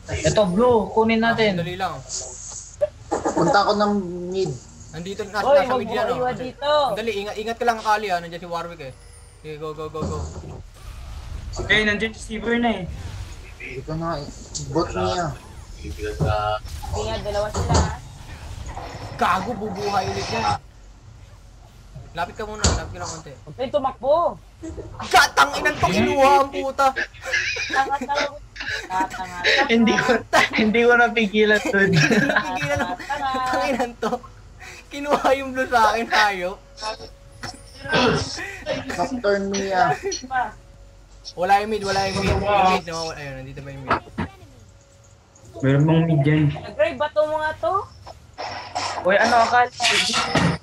Ito, blue. Kunin natin. Dali lang. Punta ako ng mid. Nandito, Hoy, nasa mid yan, magbuhay dito. Dali, ingat ka lang Kali ah. Nandiyan si Warwick eh. Okay, go. Okay, nandiyan si Stever na eh. Hindi ko na bot niya. Kaya dalawa sila. Gago, bubuhay ulit yan. Lapit ka lang konti. Huwag kayong tumakbo. Gatang inang to, kinuha ang puta. Tanga-tanga. Tanga. Hindi ko napigilan dun. Pigilan ang tanginan to. Kinuha yung blue sa akin, hayop. Nocturne niya. Wala yung mid. Yung mid, no? Ayun, nandito ba yung mid? Meron bang mid dyan? Nag-grave bato mo nga to. Uy, ano akala?